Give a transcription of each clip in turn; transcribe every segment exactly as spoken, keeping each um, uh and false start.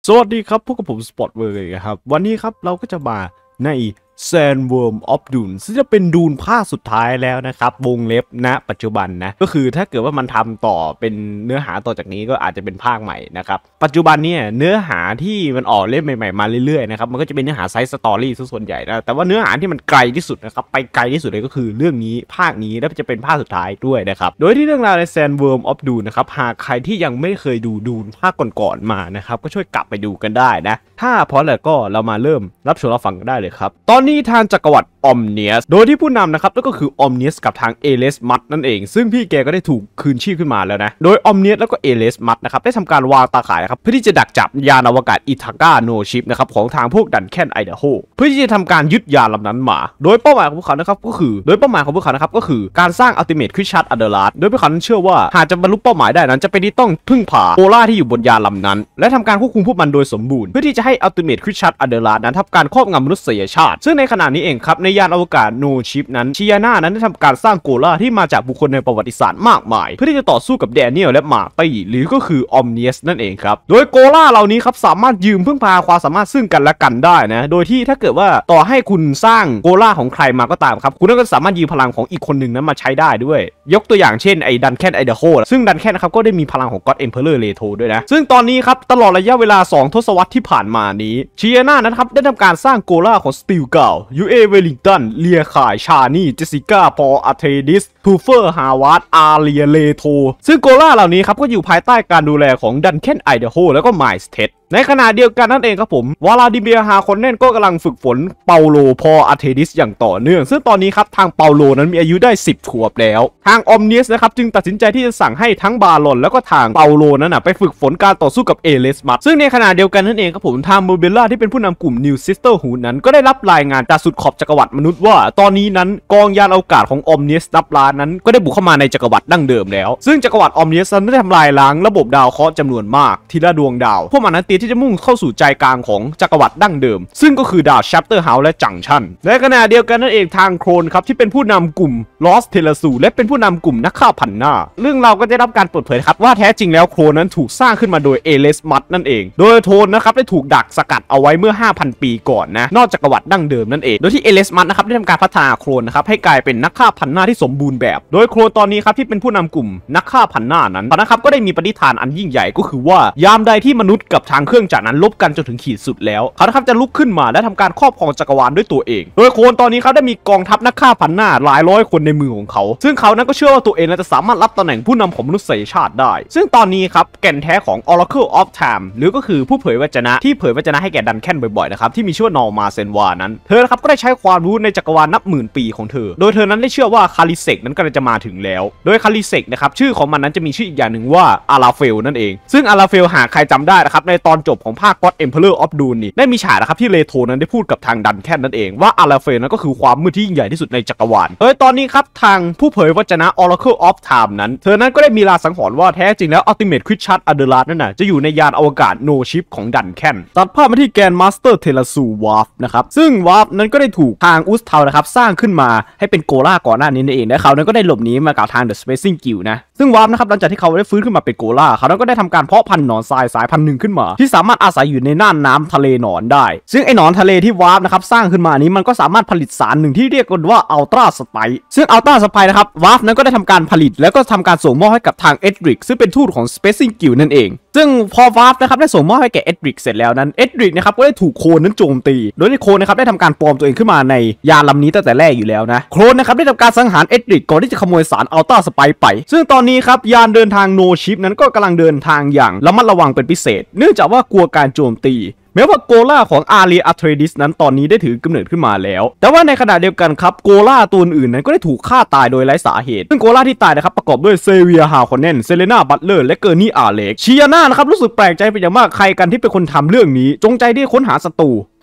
สวัสดีครับพวกกับผมสปอตเวอร์ครับวันนี้ครับเราก็จะมาใน Sandworm of Dune ซึ่งจะเป็นดูนภาคสุดท้ายแล้วนะครับวงเล็บณปัจจุบันนะก็คือถ้าเกิดว่ามันทำต่อเป็นเนื้อหาต่อจากนี้ก็อาจจะเป็นภาคใหม่นะครับปัจจุบันเนี่ยเนื้อหาที่มันออกเล่มใหม่ๆมาเรื่อยๆนะครับมันก็จะเป็นเนื้อหาไซส์สตอรี่ซะส่วนใหญ่นะแต่ว่าเนื้อหาที่มันไกลที่สุดนะครับไปไกลที่สุดเลยก็คือเรื่องนี้ภาคนี้และจะเป็นภาคสุดท้ายด้วยนะครับโดยที่เรื่องราวใน Sandworm of Dune นะครับหากใครที่ยังไม่เคยดูดูนภาคก่อนๆมานะครับก็ช่วยกลับไปดูกันได้นะถ้าพร้อมแล้วก็เรามาเริ่มรับชมรับฟังกันได้เลยครับตอนนี้ทางจักรวรรดิออมเนียสโดยที่ผู้นำนะครับก็คือออมเนียสกับทางเอเลสมัตนั่นเองซึ่งพี่แกก็ได้ถูกคืนชีพขึ้นมาแล้วนะโดยออมเนียสแล้วก็เอเลสมัตนะครับได้ทำการวางตาข่ายนะครับเพื่อที่จะดักจับยานอวกาศอิทาก้าโนชิปนะครับของทางพวกดันแคนไอเดโฮเพื่อที่จะทำการยึดยานลำนั้นมาโดยเป้าหมายของพวกเขานะครับก็คือโดยเป้าหมายของพวกเขานะครับก็คือการสร้างอัลติเมทคริสชัดอัลเดอราดโดยพวกเขาเชื่อว่าหากจะบรรลุเป้าหมายได้นั้นจะเป็นที่ต้องพึ่งพาโอล่าที่อยู่บนยานลำนั้นและทำการควบคุมพวกมันโดยสมบูรณ์เพื่อที่จะให้อัลติเมทคริสชัดอัลเดอราดนั้นทำการครอบงำมนุษยชาติซึ่งในขณะนี้เองครับในยานอวกาศโนชิปนั้นชิยาน่านั้นได้ทำการสร้างโกล่าที่มาจากบุคคลในประวัติศาสตร์มากมายเพื่อที่จะต่อสู้กับแดเนียลและมาร์ตี้หรือก็คือออมเนียสนั่นเองครับโดยโกล่าเหล่านี้ครับสามารถยืมพึ่งพาความสามารถซึ่งกันและกันได้นะโดยที่ถ้าเกิดว่าต่อให้คุณสร้างโกล่าของใครมาก็ตามครับคุณก็สามารถยืมพลังของอีกคนหนึ่งนั้นมาใช้ได้ด้วยยกตัวอย่างเช่นไอ้ดันแคนไอเดโฮซึ่งดันแคนนะครับก็ได้มีพลังของก็อดเอ็มเพอเรอร์เลโทด้วยนะซึ่งตอนนี้ครับตลอดระยะเวลาสองทศวรรษที่ผ่านมานี้ชิยาน่านะครับได้ทำการสร้างโกล่าของสตีลเก่ายูเอเวลิงตันเลียข่ายชานี่เจสิก้าพออาเทดิสทูเฟอร์ฮาวาร์ดอาเรียเลโทซึ่งโกล่าเหล่านี้ครับก็อยู่ภายใต้การดูแลของดันแคนไอเดโฮแล้วก็ไมล์เท็ดในขณะเดียวกันนั่นเองครับผมวลาดิเมียร์ฮาคอนเนนก็กำลังฝึกฝนเปาโลพออาเทดิสอย่างต่อเนื่องซึ่งตอนนี้ครับทางเปาโลนั้นมีอายุได้สิบขวบแล้วทางออมเนียสนะครับจึงตัดสินใจที่จะสั่งให้ทั้งบาลอนแล้วก็ทางเปาโลนั้นนะไปฝึกฝนการต่อสู้กับเอเลสมัตซึ่งในขณะเดียวกันนั่นเองครับผมทางโมเบล่าที่เป็นผู้นำกลุ่มนิวซิสเตอร์ฮูดนั้นก็ได้รับรายงานจากสุดขอบจักรวรรดิมนุษย์ว่าตอนนี้นั้นกองยานอวกาศของออมเนียสนับล้านนั้นก็ได้บุกเข้ามาในจักรวรรดิดั้งเดิมแล้วซึ่งจักรวรรดิออมเนียสนั้นได้ทำลายล้างระบบดาวเคราะห์จำนวนมากทีละดวงดาวพวกมันนั้นเตรียมที่จะมุ่งเข้าสู่ใจกลางของจักรวรรดิดั้งเดิมซึ่งก็คือดาวแชปเตอร์เฮาส์และจังชันในขณะเดียวกันนั่นเองทางโครนครับที่เป็นผู้นำกลุ่มลอสเทเลซูและเป็นผู้นำกลุ่มนักฆ่าพันหน้าเรื่องเราก็ได้รับการเปิดเผยครับว่าแท้จริงแล้วโครนนั้นถูกสร้างขึ้นมาโดยเอเลสมัตนั่นเองโดยโทนนะครับได้ถูกดักสกัดเอาไว้เมื่อ ห้าพัน ปีก่อนนะนอกจักรวรรดิดั้งเดิมนั่นเองโดยที่เอเลสมัตนะครับได้ทำการพัฒนาโครนนะครับให้กลายเป็นนักฆ่าพันหน้าที่สมบูรณ์แบบโดยโครนตอนนี้ครับที่เป็นผู้นำกลุ่มนักฆ่าพันหน้านั้นนะครับก็ได้มีปณิธานอันยิ่งใหญ่ก็คือว่ายามใดที่มนุษย์กับทางเครื่องจักรนั้นลบกันจนถึงขีดสุดแล้วเขานะครับจะลุกขึ้นมาและทำการครอบครองจักรวาลด้วยตัวเองโดยโคลนตอนนี้เขาได้มีกองทัพนักฆ่าพันหน้าหลายร้อยคนในมือของเขาซึ่งเขานั้นก็เชื่อว่าตัวเองจะสามารถรับตำแหน่งผู้นำของมนุษยชาติได้ซึ่งตอนนี้ครับแก่นแท้ของ Oracle of Time หรือก็คือผู้เผยวจนะที่เผยวจนะให้แก่ดันแคนบ่อยๆนะครับที่มีชื่อว่านอร์มาเซนวานั้นเธอนะครับก็ได้ใช้ความรู้ในจักรวาลนับหมื่นปีของเธอโดยเธอนั้นได้เชื่อว่าคาลิเซกนั้นกำลังจะมาถึงแล้วโดยคาลิเซกนะครับชื่อของมันนั้นจะมีชื่ออีกอย่างหนึ่งว่าอาราเฟลนั่นเองซึ่งอาราเฟลหากใครจำได้นะครับในตอนจบของภาค God Emperor of Dune นี่ได้มีฉากนะครับที่เลโทนั้นได้พูดกับทางดันแคนนั่นเองว่าอาราเฟลนั้นก็คือความมืดที่ยิ่งใหญ่ที่สุดในจักรวาลโดยตอนนี้ครับทางผู้เผยวจนะ Oracle of Time นั้นเธอนั้นก็ได้มีลางสังหรณ์ว่าแท้จริงแล้ว Ultimate Christian Adelard นั่นน่ะจะอยู่ในยานอวกาศ No Ship ของดันแคนตัดภาพมาที่แกน Master Terasu Warp นะครับซึ่ง Warp นั้นก็ได้ถูกทางอุสเทานะครับสร้างขึ้นมาให้เป็นโกล่าก่อนหน้านี้นั่นเองและเขานั้นก็ได้หลบหนีมากับทาง The Spacing Guild นะซึ่ง Warp นะครับหลังจากที่เขาได้ฟื้นขึ้นมาเป็นโกล่าเขานั้นก็ได้ทำการเพาะพันธุ์หนอนทรายสายพันธุ์หนึ่งขึ้นมาที่สามารถอาศัยอยู่ในน่านน้ำทะเลหนอนได้ซึ่งไอ้หนอนทะเลที่ Warp นะครับสร้างขึ้นมานี้มันก็สามารถผลิตสารหนึ่งที่เรียกกันว่าอัลตราสไปซ์ซึ่งอัลตราสไปซ์นะครับวาร์ฟนั้นก็ได้ทำการผลิตแล้วก็ทำการส่งมอบให้กับทางเอ็ดริกซึ่งเป็นทูตของ Spacing Guild นั่นเองซึ่งพอวาร์ฟนะครับได้ส่งมอบให้แก่เอ็ดริกเสร็จแล้วนั้นเอ็ดริกนะครับก็ได้ถูกโคลนนั้นโจมตีโดยที่โคลนนะครับได้ทำการปลอมตัวเองขึ้นมาในยานลำนี้ตั้งแต่แรกอยู่แล้วนะโคลนนะครับได้ทำการสังหารเอ็ดริกก่อนที่จะขโมยสารอัลตราสไปซ์ไปซึ่งตอนนี้ครับยานเดินทางโนชิปนั้นก็กำลังเดินทางอย่างระมัดระวังเป็นพิเศษเนื่องจากว่ากลัวการโจมตีแม้ว่าโกล่าของอารีอาเทรดิสนั้นตอนนี้ได้ถือกำเนิดขึ้นมาแล้วแต่ว่าในขณะเดียวกันครับโกล่าตัวอื่นนั้นก็ได้ถูกฆ่าตายโดยไร้สาเหตุซึ่งโกล่าที่ตายนะครับประกอบด้วยเซเวียฮาคอนเนนเซเลนาบัตเลอร์และเกอร์นี่อาเล็กชิยาน่านะครับรู้สึกแปลกใจเป็นอย่างมากใครกันที่เป็นคนทำเรื่องนี้จงใจที่ค้นหาศัตรู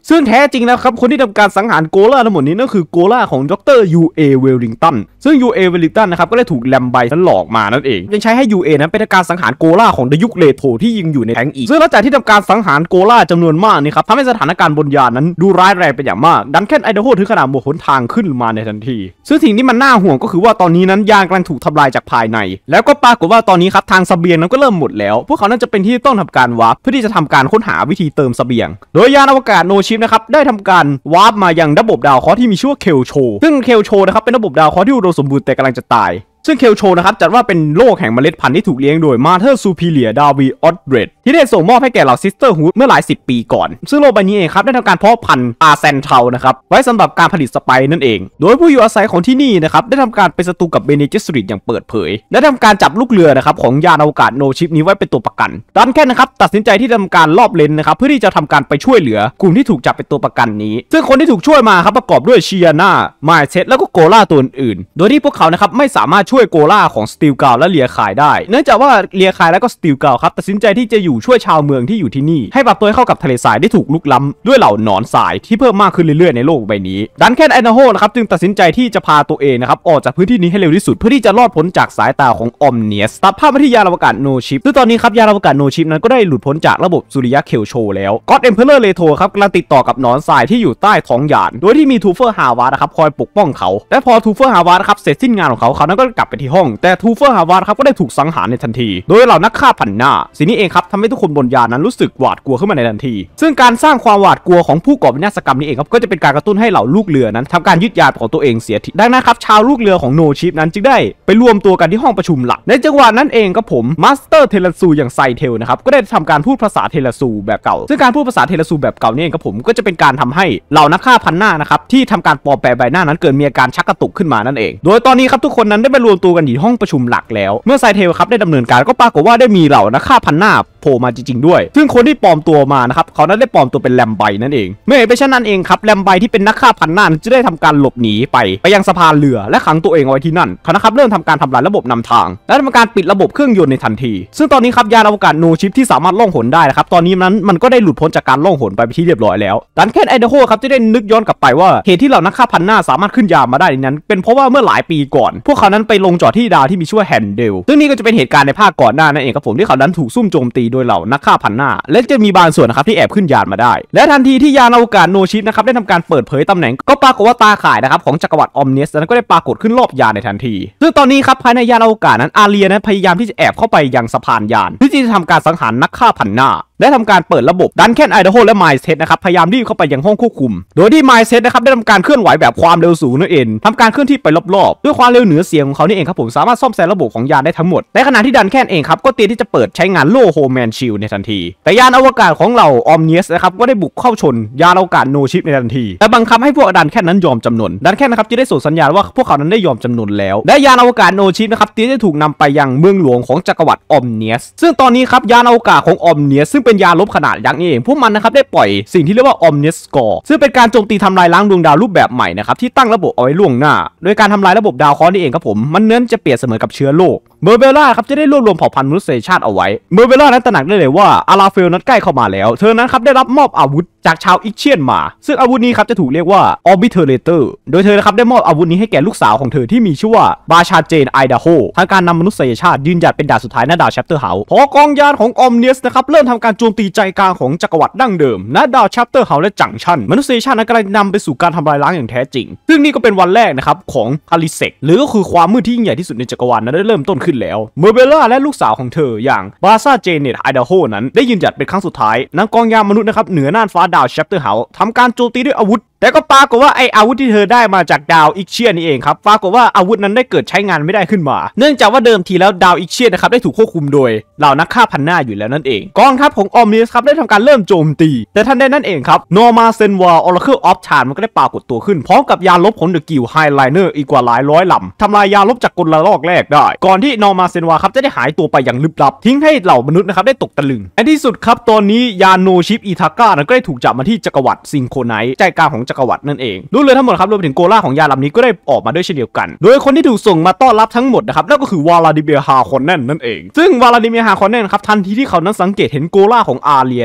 ซึ่งแท้จริงนะครับคนที่ทำการสังหารโกล่าทั้งหมดนี้นั่นคือโกล่าของดรยูเอเวลลิงตันซึ่งยูเอเวลลิงตันนะครับก็ได้ถูกแลมไบนั้นหลอกมานั่นเองยังใช้ให้ยูเอนั้นเป็นการสังหารโกล่าของในยุคเลโทที่ยิงอยู่ในแทงอีกซึ่งหลังจากที่ทำการสังหารโกล่าจำนวนมากนี่ครับทำให้สถานการณ์บนยานนั้นดูร้ายแรงเป็นอย่างมากดันแคนไอเดโฮถึงขนาดหมดหนทางขึ้นมาในทันทีซึ่งสิ่งที่มันน่าห่วงก็คือว่าตอนนี้นั้นยานกำลังถูกทำลายจากภายในแล้วก็ปรากฏว่าตอนนี้ครับทางเสบียงนั้นก็เริ่มหมดแล้วพวกเขานั้นจะเป็นที่ต้องทำการวาร์ปเพื่อที่จะทำการค้นหาวิธีเติมเสบียงโดยยานอวกาศโนชิปนะครับได้ทำการวาร์ปมายังระบบดาวเคราะห์ที่มีชื่อว่าเคลโชซึ่งเคลโชนะครับเป็นระบบดาวเคราะห์ที่อุดมสมบูรณ์แต่กำลังจะตายซึ่งเคลโชนะครับจัดว่าเป็นโลกแห่งเมล็ดพันธุ์ที่ถูกเลี้ยงโดยมาเธอร์ซูพิเลียดาวีออดเบรดที่ได้ส่งมอบให้แก่เหล่าซิสเตอร์ฮูดเมื่อหลายสิบปีก่อนซึ่งโลกใบนี้เองครับได้ทำการเพาะพันธุ์อาแซนเทานะครับไว้สำหรับการผลิตสไปนั่นเองโดยผู้อยู่อาศัยของที่นี่นะครับได้ทำการเป็นศัตรูกับเบเนเจสริตอย่างเปิดเผยและทำการจับลูกเรือนะครับของยานอวกาศโนชิปนี้ไว้เป็นตัวประกันดันแค่นะครับตัดสินใจที่ทำการลอบเลนนะครับเพื่อที่จะทำการไปช่วยเหลือกลุ่มที่ถูกจับเป็นตัวประกันนี้ซึ่งคนที่ถูกช่วยมาครับประกอบด้วยเชียนาไมเซตแล้วก็โกล่าตัวอื่นโดยที่พวกเขานะครับไม่สามารถช่วยโกล่าของสตีลกาวและเลียคายได้เนื่องจากว่าเลียคายและก็สตีลกาวครับตัดสินใจที่จะอยู่ช่วยชาวเมืองที่อยู่ที่นี่ให้ปรับตัวเข้ากับทะเลทรายได้ถูกลุกล้ำด้วยเหล่าหนอนทรายที่เพิ่มมากขึ้นเรื่อยๆในโลกใบนี้ดันแคนไอนาโฮนะครับจึงตัดสินใจที่จะพาตัวเองนะครับออกจากพื้นที่นี้ให้เร็วที่สุดเพื่อที่จะรอดพ้นจากสายตาของออมเนียสตัดภาพไปที่ยานอวกาศโนชิปซึ่งตอนนี้ครับยานอวกาศโนชิปนั้นก็ได้หลุดพ้นจากระบบสุริยะเคลโชแล้วก็อดเอ็มเพอเรอร์เลโทครับกำลังติดต่อกับหนอนทรายที่อยู่ใต้ท้องยานโดยที่มีทูเฟอร์ฮาวาร์นะครับคอยปกป้องเขาและพอทูเฟอร์ฮาวาร์ครับเสร็จสิ้นงานของเขาเขานั้นก็กลับไปที่ห้องแต่ทูเฟอร์ฮาวาร์ครับก็ได้ถูกสังหารในทันทีโดยเหล่านักฆ่าพันหน้าสิ่งนี้เองครับทำให้ทุกคนบนยานนั้นรู้สึกหวาดกลัวขึ้นมาในทันทีซึ่งการสร้างความหวาดกลัวของผู้ก่อวินาศกรรมนี้เองครับก็จะเป็นการกระตุ้นให้เหล่าลูกเรือนั้นทำการยึดยานของตัวเองเสียทีดังนั้นครับชาวลูกเรือของโนชิปนั้นจึงได้ไปรวมตัวกันที่ห้องประชุมหลักในจังหวะนั้นเองครับผมมาสเตอร์เทเลซูอย่างไซเทลนะครับก็ได้ทำการพูดภาษาเทเลซูแบบเก่าซึ่งการพูดภาษาเทเลซูแบบเก่านี่เองครับผมก็จะเป็นการทำให้เหล่านักฆ่าพันหน้านะครับที่ทำการปลอมแปลงใบหน้านั้นเกิดมีอาการชักกระตุกขึ้นมานั่นเองโดยตอนนี้ครับทุกคนนั้นได้ไปรวมตัวกันที่ห้องประชุมหลักแล้วเมื่อไซเทลครับได้ดำเนินการก็ปรากฏว่าได้มีเหล่านักฆ่าพันหน้าโผล่มาจริงๆด้วยซึ่งคนที่ปลอมตัวมานะครับเขานั้นได้ปลอมตัวเป็นแลมไบนั่นเองเมื่อเป็นเช่นนั้นเองครับแลมไบที่เป็นนักฆ่าพันหน้าจะได้ทำการหลบหนีไปไปยังสะพานเรือและขังตัวเองเอาไว้ที่นั่นเขานะครับเริ่มทำการทำลายระบบนำทางและทำการปิดระบบเครื่องยนต์ในทันทีซึ่งตอนนี้ครับยานอวกาศโนชิปที่สามารถล่องหนได้นะครับตอนนี้นั้นมันก็ได้หลุดพ้นจากการล่องหนไปเป็นที่เรียบร้อยแล้วดันแคนไอเดโฮครับจะได้นึกย้อนกลับไปว่าเหตุที่เหล่านักฆ่าพันหน้าสามารถขึ้นยานมาได้นั้นเป็นเพราะว่าเมื่อหลายปีก่อนพวกเขานั้นไปลงจอดที่ดาวที่มีชื่อว่าแฮนเดลซึ่งนี่ก็จะเป็นเหตุการณ์ในภาคก่อนหน้านั่นเองครับผมที่เขานั้นถูกซุ่มโจมตีโดยเหล่านักฆ่าพันหน้าและจะมีบางส่วนนะครับที่แอบขึ้นยานมาได้และทันทีที่ยานอวกาศโนชิปนะครับได้ทำการเปิดเผยตำแหน่งก็ปรากฏว่าตาข่ายนะครับของจักรวรรดิออมเนียสนั้นก็ได้ปรากฏขึ้นรอบยานในทันทีซึ่งตอนนี้ครับภายในยานอวกาศนั้นอาเรียนั้นพยายามที่จะแอบเข้าไปยังสะพานยานเพื่อที่จะทำการสังหารนักฆ่าพันหน้าได้ทำการเปิดระบบดันแคนไอเดโฮและไมซ์เซตนะครับพยายามรีบเข้าไปยังห้องควบคุมโดยที่ไมซ์เซตนะครับได้ทำการเคลื่อนไหวแบบความเร็วสูงนั่นเองทำการเคลื่อนที่ไปรอบๆด้วยความเร็วเหนือเสียงของเขานี่เองครับผมสามารถซ่อมแซมระบบของยานได้ทั้งหมดในขณะที่ดันแคนเองครับก็เตรียมที่จะเปิดใช้งานโล่โฮแมนชิลในทันทีแต่ยานอวกาศของเราออมเนียสนะครับก็ได้บุกเข้าชนยานอวกาศโนชิปในทันทีแต่บังคับให้พวกดันแคนนั้นยอมจำนนดันแคนนะครับจะได้ส่งสัญญาณว่าพวกเขานั้นได้ยอมจำนนแล้วและยานอวกาศโนชิปนะครับที่ได้ถูกนำไปยังเมืองหลวงของจักรวรรดิออมเนียสซึ่งตอนนี้ครับยานอวกาศของออมเนียสซึ่งเป็นยานลบขนาดยักษ์นี่เองพวกมันนะครับได้ปล่อยสิ่งที่เรียกว่า Omnius Score ซึ่งเป็นการโจมตีทำลายล้างดวงดาวรูปแบบใหม่นะครับที่ตั้งระบบเอาไว้ล่วงหน้าโดยการทำลายระบบดาวเคราะห์นี่เองครับผมมันเน้นจะเปรียบเสมือนกับเชื้อโรคเมอร์เบล่าครับจะได้รวบรวมเผ่าพันธุ์มนุษยชาติเอาไว้เมอร์เบล่านั้นตระหนักได้เลยว่าอาราเฟลนั้นใกล้เข้ามาแล้วเธอนั้นครับได้รับมอบอาวุธจากชาวอิกเชียนมาซึ่งอาวุธนี้ครับจะถูกเรียกว่า Orbiterator โดยเธอนะครับได้มอบอาวุธนี้ให้แก่ลูกสาวของเธอที่มีชื่อว่าบาชาเจนไอดาโฮทางการนำมนุษยชาติยืนหยัดเป็นดาวสุดท้ายณดาวแชปเตอร์เฮาส์พอกองยานของออมเนียสนะครับเริ่มทำการโจมตีใจกลางของจักรวรรดิดั้งเดิมณดาวแชปเตอร์เฮาส์และจังชันมนุษยชาตินั้นกำลังนำไปสู่การทำลายล้างอย่างแท้จริงซึ่งนี่ก็เป็นวันแรกนะครับของฮาริเซกหรือก็คือความมืดที่ยิ่งใหญ่ที่สุดในจักรวาลนั้นได้เริ่มต้นขึ้นแล้วเมอร์เบล่าและลูกสาวของเธออย่างบาซาเจเนตไอดาโฮนั้นได้ยืนหยัดเป็นครั้งสุดท้ายนำกองยานมนุษย์นะครับเหนือน่านฟ้าดาวแชปเตอร์เฮาส์ทำการโจมตีด้วยอาวุธแต่ก็ปรากฏว่าไออาวุธที่เธอได้มาจากดาวอิกเชียนนี่เองครับปรากฏว่าอาวุธนั้นได้เกิดใช้งานไม่ได้ขึ้นมาเนื่องจากว่าเดิมทีแล้วดาวอิกเชียนนะครับได้ถูกควบคุมโดยเหล่านักฆ่าพันหน้าอยู่แล้วนั่นเองกองทัพของออมเนียสครับได้ทำการเริ่มโจมตีแต่ทันใดนั้นเองครับนอร์มาเซนวาออราเคิลออฟไทม์มันก็ได้ปรากฏตัวขึ้นพร้อมกับยานลบของเดอะกิลไฮไลเนอร์อีกกว่าหลายร้อยลำทำลายยานลบจากกลระลอกแรกได้ก่อนที่นอร์มาเซนวาครับจะได้หายตัวไปอย่างลึกลับทิ้งให้เหล่ามนุษย์นะครับได้ตกตะลึงในที่สุดครับตอนนี้ยานโนชิปอีทาก้านั้นก็ได้ถูกจับมาที่จักรวรรดิซิงโคไนท์ใจกลางของจักรวรรดินั่นเองรู้เลยทั้งหมดครับรวมถึงโกล่าของยานลำนี้ก็ได้ออกมาด้วยเช่นเดียวกันโดยคนที่ถูกส่งมาต้อนรับทั้งหมดนะครับนั่นก็คือวาลาดิเมียร์ฮาคอนเนนนั่นเองซึ่งวาลาดิเมียร์ฮาคอนเนนครับทันทีที่เขานั้นสังเกตเห็นโกล่าของอาเรียนั้น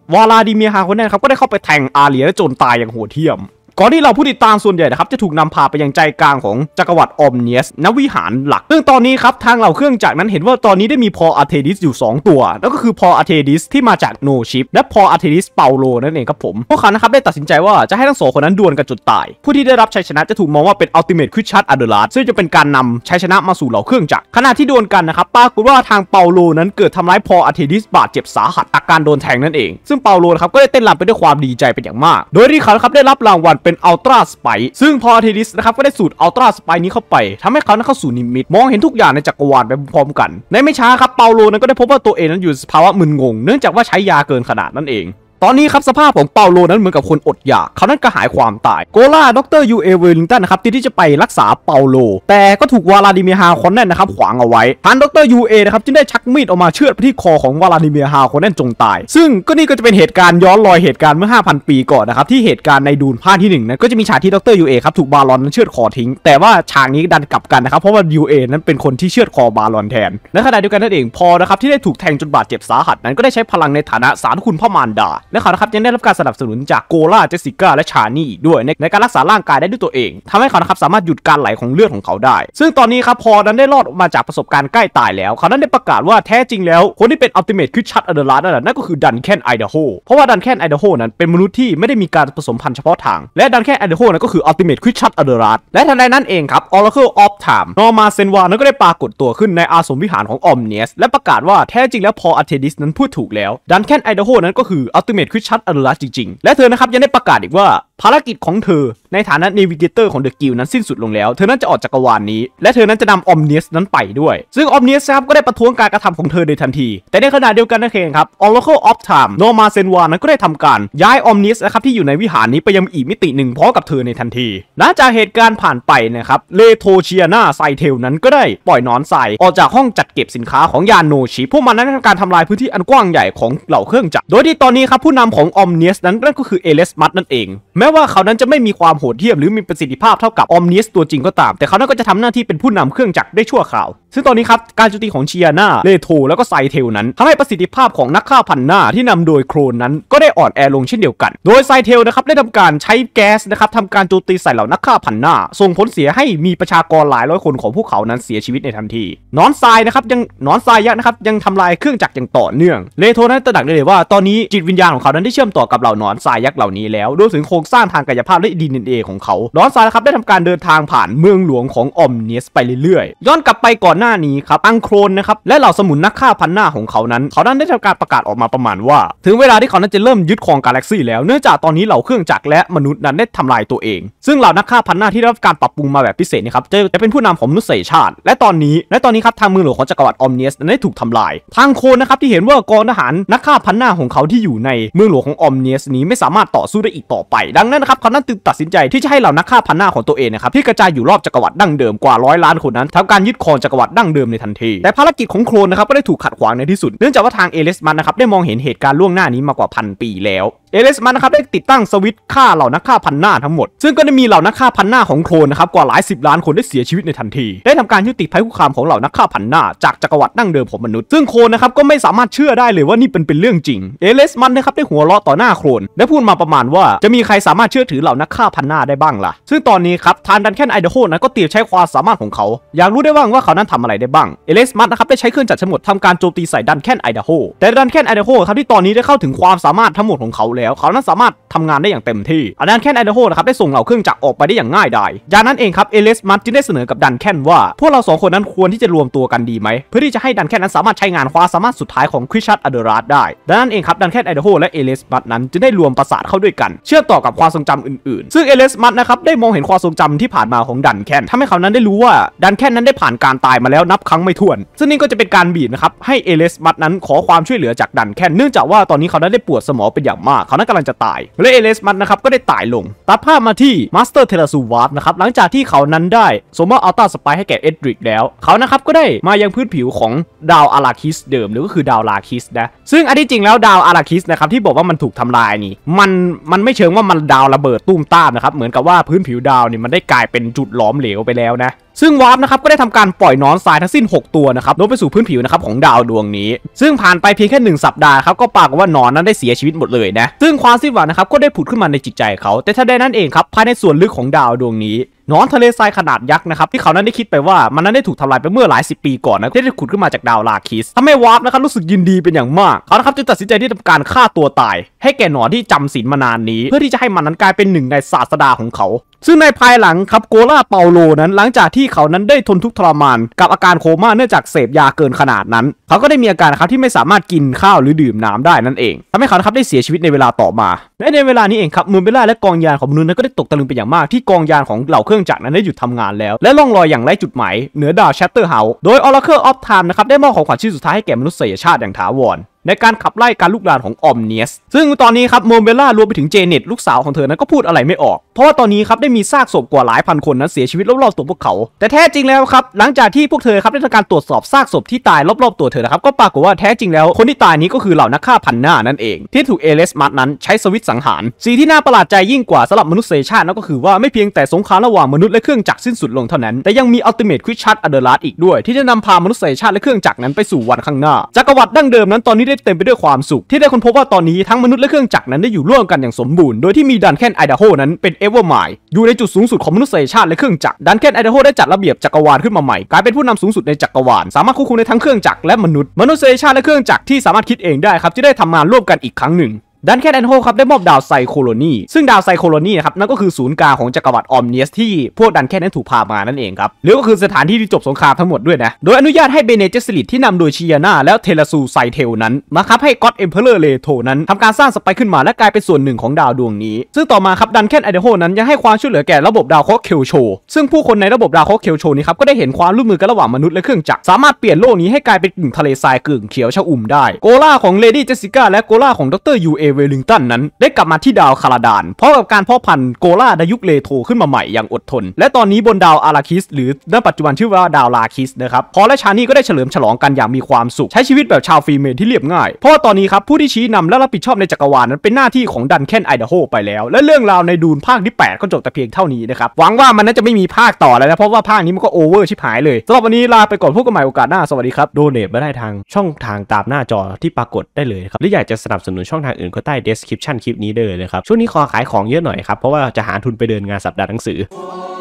วาลาดิเมียร์ฮาโคเนนครับก็ได้เข้าไปแทงอาเรียและโจรตายอย่างโหดเหี้ยมก่อนที่เราผู้ติดตามส่วนใหญ่นะครับจะถูกนำพาไปยังใจกลางของจักรวรรดิออมเนียสณวิหารหลักซึ่งตอนนี้ครับทางเหล่าเครื่องจักรนั้นเห็นว่าตอนนี้ได้มีพออาร์เทดิสอยู่สองตัวแล้วก็คือพออาร์เทดิสที่มาจากโนชิปและพออาร์เทดิสเปาโลนั่นเองครับผมพวกเขานะครับได้ตัดสินใจว่าจะให้ทั้งสองคนนั้นดวลกันจนตายผู้ที่ได้รับชัยชนะจะถูกมองว่าเป็นอัลติเมทควิชชัดอะเดอร์ลัสซึ่งจะเป็นการนำชัยชนะมาสู่เหล่าเครื่องจักรขณะที่ดวลกันนะครับปรากฏว่าทางเปาโลนั้นเกิดทำร้ายพออาร์เทดิสบาดเจ็บสาหัสจากการโดนแทงนั่นเองซึ่งเปาโลนะครับก็ได้เต้นรำไปด้วยความดีใจเป็นอย่างมากโดยที่เขาครับได้รับรางวัลเป็นอัลตร้าสไปซึ่งพออาร์เทดิสนะครับก็ได้สูดอัลตร้าสไปนี้เข้าไปทำให้เขานั้นเข้าสู่นิมิตมองเห็นทุกอย่างในจักรวาลไปพร้อมกันในไม่ช้าครับเปาโลนั้นก็ได้พบว่าตัวเองนั้นอยู่ในภาวะมึนงงเนื่องจากว่าใช้ยาเกินขนาดนั่นเองตอนนี้ครับสภาพของเปาโลนั้นเหมือนกับคนอดอยากเขานั้นกระหายความตายโกล่าดรยูเอเวลิงตันนะครับที่จะไปรักษาเปาโลแต่ก็ถูกวลาดิเมียร์ฮาโคเนนนะครับขวางเอาไว้ทางดรยูเอนะครับจึงได้ชักมีดออกมาเชือดไปที่คอของวลาดิเมียร์ฮาโคเนนจงตายซึ่งก็นี่ก็จะเป็นเหตุการณ์ย้อนรอยเหตุการณ์เมื่อ ห้าพัน ปีก่อนนะครับที่เหตุการณ์ในดูนภาคที่หนึ่งนั้นก็จะมีฉากที่ดรยูเอครับถูกบาลอนนั้นเชือดคอทิ้งแต่ว่าฉากนี้ดันกลับกันนะครับเพราะว่ายูเอนั้นเป็นคนที่เชือดคอบาลอนแทนในขณะเดียวกันนั่นเองพอนะครับที่ได้ถูกแทงจนบาดเจ็บสาหัสนั้นก็ได้ใช้พลังในฐานะสารคุณพระมารดาและเขานะครับยังได้รับการสนับสนุนจากโกล่าเจสสิก้าและชานี่อีกด้วยในในการรักษาร่างกายได้ด้วยตัวเองทำให้เขานะครับสามารถหยุดการไหลของเลือดของเขาได้ซึ่งตอนนี้ครับพอนั้นได้รอดมาจากประสบการณ์ใกล้ตายแล้วเขานั้นได้ประกาศว่าแท้จริงแล้วคนที่เป็นอัลติเมทคือชัดอเดอร์ลัสนั่นก็คือดันแคนไอเดโฮเพราะว่าดันแคนไอเดโฮนั้นเป็นมนุษย์ที่ไม่ได้มีการผสมพันธุ์เฉพาะทางและดันแคนไอเดโฮนั้นก็คืออัลติเมทคือชัดอเดอร์ลัสและทันใดนั้นเองครับ Oracle of Time นอร์มาเซนวานั้นก็ได้ปรากฏตัวขึ้นในอาสมวิหารของออมเนียสและประกาศว่าแท้จริงแล้วพออาร์เทดิสนั้นพูดถูกแล้วดันแคนไอเดโฮนั้นก็คืออัลติเมทคือชัดอเดอร์ลัสจริงๆและเธอนะครับยังได้ประกาศอีกว่าภารกิจของเธอในฐานะเนวิเกเตอร์ของเดอะกิลนั้นสิ้นสุดลงแล้วเธอนั้นจะออกจักรวาลนี้และเธอนั้นจะนำออมเนียสนั้นไปด้วยซึ่งออมเนียสครับก็ได้ประท้วงการกระทำของเธอในทันทีแต่ในขณะเดียวกันนั่นเองครับ Oracle of Time โนมาเซนวานั้นก็ได้ทำการย้ายออมเนียสนะครับที่อยู่ในวิหารนี้ไปยังอีกมิติหนึ่งพร้อมกับเธอในทันทีหลังจากเหตุการณ์ผ่านไปนะครับเลโทเชียนาไซเทลนั้นก็ได้ปล่อยนอนทรายออกจากห้องจัดเก็บสินค้าของยานโนชิพวกมันนั้นทำการทำลายพื้นที่อันกว้างใหญ่ของเหล่าเครื่องจักรโดยที่ตอนนี้ครับผู้นำของออมเนียสนั้นนั่นก็คือเอเลสมัสนั่นเองแม้ว่าเขานั้นจะไม่มีความโหดเหี้ยมหรือมีประสิทธิภาพเท่ากับออมเนียสตัวจริงก็ตามแต่เขานั้นก็จะทำหน้าที่เป็นผู้นำเครื่องจักรได้ชั่วคราวซึ่งตอนนี้ครับการโจมตีของเชียนาเลโทแล้วก็ไซเทลนั้นทำให้ประสิทธิภาพของนักฆ่าพันหน้าที่นำโดยโครนนั้นก็ได้อ่อนแอลงเช่นเดียวกันโดยไซเทลนะครับได้ทำการใช้แก๊สนะครับทำการโจมตีใส่เหล่านักฆ่าพันหน้าส่งผลเสียให้มีประชากรหลายร้อยคนของพวกเขานั้นเสียชีวิตในทันทีนอนทรายนะครับยังนอนทรายยักษ์นะครับยังทำลายเครื่องจักรอย่างต่อเนื่องเลโทนั้นตระหนักได้เลยว่าตอนนี้จิตวิญญาณของเขานั้นได้เชื่อมต่อกับเหล่านอนทรายยักษ์เหล่านี้แล้วรวมถึงโครงสร้างทางกายภาพและ ดี เอ็น เอ ของเขานอนทรายนะครับได้ทำการเดินทางผ่านเมืองหลวงของออมเนียสไปเรื่อยๆย้อนกลับไปก่อนหน้านี้ครับอังโครนนะครับและเหล่าสมุนนักฆ่าพันหน้าของเขานั้นเขานั้นได้ทำการประกาศออกมาประมาณว่าถึงเวลาที่เขานั้นจะเริ่มยึดครองกาแล็กซี่แล้วเนื่องจากตอนนี้เหล่าเครื่องจักรและมนุษย์นั้นได้ทำลายตัวเองซึ่งเหล่านักฆ่าพันหน้าที่ได้รับการปรับปรุงมาแบบพิเศษนะครับจะจะเป็นผู้นำของมนุษยชาติและตอนนี้และตอนนี้ครับทางเมืองหลวงของจักรวรรดิออมเนียสนั้นได้ถูกทำลายทางโคนนะครับที่เห็นว่ากองทหารนักฆ่าพันหน้าของเขาที่อยู่ในเมืองหลวงของออมเนียสนี้ไม่สามารถต่อสู้ได้อีกต่อไปดังนั้นนะครับเขานั้นจึงตัดสินใจที่จะให้เหล่านักฆ่าพันหน้าของตัวเองนะครับที่กระจายอยู่รอบจักรวรรดิดั้งเดิมกว่าร้อยล้านคนนั้นทำการยึดครองจักรวรรดิดั้งเดิมในทันทีแต่ภารกิจของโครนนะครับก็ได้ถูกขัดขวางในที่สุดเนื่องจากว่าทางเอเลสมันนะครับได้มองเห็นเหตุการณ์ล่วงหน้านี้มากว่าพันปีแล้วเอเลสมันนะครับได้ติดตั้งสวิตช์ฆ่าเหล่านักฆ่าพันหน้าทั้งหมดซึ่งก็ได้มีเหล่านักฆ่าพันหน้าของโครนนะครับกว่าหลายสิบล้านคนได้เสียชีวิตในทันทีได้ทำการยุติภัยคุกคามของเหล่านักฆ่าพันหน้าจากจักรวรรดิดั้งเดิมของมนุษย์ซึ่งโครนนะครับก็ไม่สามารถเชื่อได้เลยว่านี่เป็นเป็นเรื่องจริงเอเลสมันนะครับได้หัวเราะต่อหน้าโครนและพูดมาประมาณว่าจะมีใครสามารถเชื่อถือเหล่านักฆ่าพันหน้าได้บ้างล่ะซึ่งตอนนี้ครับทางดันแคนไอเดโฮนั้นก็เตรียมใช้ความสามารถของเขาอยากรู้ได้บ้างว่าเขานั้นทำอะไรได้บ้างเอเลสมันนะครับได้ใช้เครื่องจักรทั้งหมดทำการโจมตีใส่ดันแคนไอเดโฮแต่ดันแคนไอเดโฮครับที่ตอนนี้ได้เข้าถึงความสามารถทั้งหมดของเขาแล้วเขานั้นสามารถทำงานได้อย่างเต็มที่ดันแคนไอเดโฮนะครับได้ส่งเหล่าเครื่องจักรออกไปได้อย่างง่ายดายจากนั้นเองครับเอเลสมันจึงได้เสนอกับดันแคนว่าพวกเราสองคนนั้นควรที่จะรวมตัวกันดีไหมเพื่อที่จะให้ดันแคนนั้นสามารถใช้งานความสามารถสุดท้ายของคริสชัดอเดอร์รัสได้ดังนั้นเองครับดันแคนไอเดโฮและเอเลสมันนั้นจึงได้รวมประสานเข้าด้วยกันเชื่อมต่อกับความทรงจำอื่นๆซึ่งเอเลสมันนะครับได้มองเห็นความทรงจำที่ผ่านมาของดันแคนทำให้เขานั้นได้รู้ว่าดันแคนนั้นได้ผ่านการตายมาแล้วนับครั้งไม่ถ้วนซึ่งนี่ก็จะเป็นการบีบนะครับให้เอเลสมันนั้นขอความช่วยเหลือจากดันแคนเนื่องจากว่าตอนนี้เขานั้นได้ปวดสมองเป็นอย่างมากเขานั้นกำลังจะตายและเอเลสมันนะครับก็ได้ตายลงตัดภาพมาที่มาสเตอร์เทเลซูวาร์ฟนะครับหลังจากที่เขานั้นได้สมมติอัลตร้าสไปให้แก่เอ็ดริกแล้วเขานะครับก็ได้มายังพื้นผิวของดาวอาราคิสเดิมหรือก็คือดาวลาคิสนะซึ่งอันที่จริงแล้วดาวอาราคิสนะครับที่บอกว่ามันถูกทำลายนี่มันมันไม่เชิงว่ามันดาวระเบิดตุ้มต้ามนะครับเหมือนกับว่าพื้นผิวดาวนี่มันได้กลายเป็นจุดหลอมเหลวไปแล้วนะซึ่งวาร์ปนะครับก็ได้ทำการปล่อยหนอนทรายทั้งสิ้นหกตัวนะครับลงไปสู่พื้นผิวนะครับของดาวดวงนี้ซึ่งผ่านไปเพียงแค่หนึ่งสัปดาห์ครับก็ปรากฏว่าหนอนนั้นได้เสียชีวิตหมดเลยนะซึ่งความสิ้นหวังนะครับก็ได้ผุดขึ้นมาในจิตใจเขาแต่ทันใดนั้นเองครับภายในส่วนลึกของดาวดวงนี้หนอนทะเลทรายขนาดยักษ์นะครับที่เขานั้นได้คิดไปว่ามันนั้นได้ถูกทำลายไปเมื่อหลายสิบปีก่อนนะที่ได้ขุดขึ้นมาจากดาวลาคิสทำให้วาร์ปนะครับรู้สึกยินดีเป็นอย่างมากเขานะครับจึงตัดสินใจที่ทำการฆ่าตัวตายให้แก่หนอนที่จำศีลมานานนี้เพื่อที่จะให้มันนั้นกลายเป็นหนึ่งในศาสดาของเขาซึ่งในภายหลังครับโกล่าเปาโลนั้นหลังจากที่เขานั้นได้ทนทุกข์ทรมานกับอาการโคม่าเนื่องจากเสพยาเกินขนาดนั้นเขาก็ได้มีอาการครับที่ไม่สามารถกินข้าวหรือดื่มน้ำได้นั่นเองทำให้เขานะครับได้เสียชีวิตในเวลาต่อมาและในเวลานี้เองครับมูนเบลล่าและกองยานของมนุษย์นั้นก็ได้ตกตะลึงเป็นอย่างมากที่กองยานของเหล่าเครื่องจักรนั้นได้หยุดทำงานแล้วและล่องลอยอย่างไร้จุดหมายเหนือดาวแชตเตอร์เฮาส์โดย Oracle of Time นะครับได้มอบของขวัญชิ้นสุดท้ายให้แก่มนุษยชาติอย่างถาวรในการขับไล่การลุกลามของออมเนียสซึ่งตอนนี้ครับโมเบลล่ารวมไปถึงเจเน็ตลูกสาวของเธอนั้นก็พูดอะไรไม่ออกเพราะว่าตอนนี้ครับได้มีซากศพกว่าหลายพันคนนั้นเสียชีวิตรอบๆตัวพวกเขาแต่แท้จริงแล้วครับหลังจากที่พวกเธอครับได้ทำการตรวจสอบซากศพที่ตายรอบๆตัวเธอนะครับก็ปรากฏว่าแท้จริงแล้วคนที่ตายนี้ก็คือเหล่านักฆ่าพันหน้านั่นเองที่ถูกเอเลสมัสนั้นใช้สวิตช์สังหารสิ่งที่น่าประหลาดใจยิ่งกว่าสำหรับมนุษยชาตินั่นก็คือว่าไม่เพียงแต่สงครามระหว่างมนุษย์และเครื่องจักรสิ้นสุดลงเท่านั้นแต่ยังมีอัลติเมทควิชชัดอเดอร์ลัสอีกด้วยที่จะนำพามนุษยชาติและเครื่องจักรนั้นไปสู่วันข้างหน้าจักรวรรดิดั้งเดิมนั้นตอนนี้ได้เต็มไปด้วยความสุขที่ได้ค้นพบว่าตอนนี้ทั้งมนุษย์และเครื่องจักรนั้นได้อยู่ร่วมกันอย่างสมบูรณ์โดยที่มีดันแคนไอดาโฮนั้นเป็นเอเวอร์ไมล์อยู่ในจุดสูงสุดของมนุษยชาติและเครื่องจักรดันแคนไอดาโฮได้จัดระเบียบจักรวาลขึ้นมาใหม่กลายเป็นผู้นำสูงสุดในจักรวาลสามารถควบคุมในทั้งเครื่องจักรและมนุษย์มนุษยชาติและเครื่องจักรที่สามารถคิดเองได้ครับจะได้ทำงานร่วมกันอีกครั้งหนึ่งดันแคนแอนโฮครับได้มอบดาวไซโคโลนีซึ่งดาวไซโคโลนีนะครับนั่นก็คือศูนย์กลางของจักรวรรดิออมเนียสที่พวกดันแคนนั้นถูกพามานั่นเองครับหรือก็คือสถานที่ที่จบสงครามทั้งหมดด้วยนะโดยอนุญาตให้เบเนเจสลิตที่นำโดยชิยาน่าและเทเลซูไซเทลนั้นมาครับให้ก็อดเอ็มเพอเรอร์เลโทนั้นทำการสร้างสไปขึ้นมาและกลายเป็นส่วนหนึ่งของดาวดวงนี้ซึ่งต่อมาครับดันแคนไอเดโฮนั้นยังให้ความช่วยเหลือแก่ระบบดาวเคราะห์เคลโชซึ่งผู้คนในระบบดาวเคราะห์เคลโชนี้ครับก็ได้เห็นความร่วมมือกันระหว่างมนุษย์และเครื่องจักรสามารถเปลี่ยนโลกนี้ให้กลายเป็นกึ่งทะเลทรายกึ่งเขียวชอุ่มได้โกล่าของเลดี้เจสสิก้าและโกล่าของดรยูเอเวลิงตันนั้นได้กลับมาที่ดาวคาราดานเพราะกับการเพาะพันธุ์โกล่าในยุคเลโทขึ้นมาใหม่อย่างอดทนและตอนนี้บนดาวอาราคิสหรือณปัจจุบันชื่อว่าดาวลาคิสนะครับพอและชานี่ก็ได้เฉลิมฉลองกันอย่างมีความสุขใช้ชีวิตแบบชาวฟรีเมนที่เรียบง่ายเพราะว่าตอนนี้ครับผู้ที่ชี้นำและรับผิดชอบในจักรวาลนั้นเป็นหน้าที่ของดันแคนไอดาโฮไปแล้วและเรื่องราวในดูนภาคที่แปดก็จบแต่เพียงเท่านี้นะครับหวังว่ามันน่าจะไม่มีภาคต่อแล้วนะเพราะว่าภาคนี้มันก็โอเวอร์ชิบหายเลยสำหรับวันนี้ลาไปก่อนพบกันใหม่โอกาสหน้าสวัสดีครับโดเนทมาได้ทางช่องทางตามหน้าจอที่ปรากฏได้เลยครับหรืออยากจะสนับสนุนช่องทางอื่นก็ใต้ description คลิปนี้ได้เลยนะครับช่วงนี้ขอขายของเยอะหน่อยครับเพราะว่าจะหาทุนไปเดินงานสัปดาห์หนังสือ